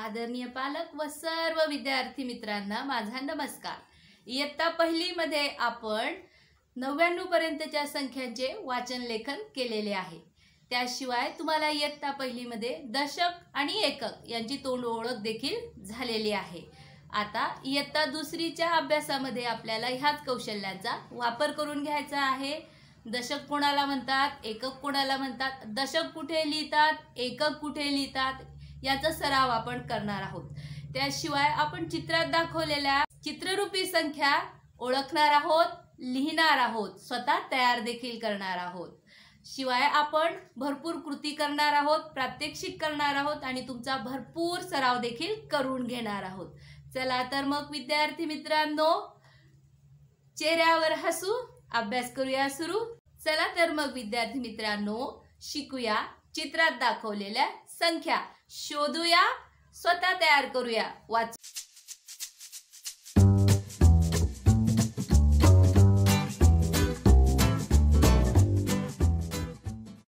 आदरणीय पालक व सर्व विद्यार्थी मित्रांना माझा नमस्कार। इयत्ता पहिली मध्ये आपण 99 पर्यंतच्या संख्यांचे वाचन लेखन केलेले आहे। त्याशिवाय तुम्हाला इयत्ता पहिली मध्ये दशक आणि एकक यांची तोंड ओळख देखील झालेली आहे। आता इयत्ता दुसरीच्या अभ्यासामध्ये आपल्याला ह्याच कौशल्यांचा वापर करून घ्यायचा आहे। दशक कोणाला म्हणतात, एकक कोणाला म्हणतात, दशक कुठे लिहितात, एकक कुठे लिहितात याचा सराव आपण करणार आहोत। त्याशिवाय आपण चित्रात दाखवलेल्या चित्ररूपी संख्या ओळखणार आहोत, लिहिणार आहोत, स्वतः तयार देखील करणार आहोत। शिवाय आपण भरपूर कृती करणार आहोत, प्रात्यक्षिक करणार आहोत आणि तुमचा भरपूर सराव देखील करून घेणार आहोत। चला तर मग विद्यार्थी मित्रांनो, चेहऱ्यावर हसू, अभ्यास करूया सुरू। चला तर मग विद्यार्थी मित्रांनो, शिकूया चित्रात दाखवलेल्या संख्या, शोधूया, स्वतः तयार करूया, वाच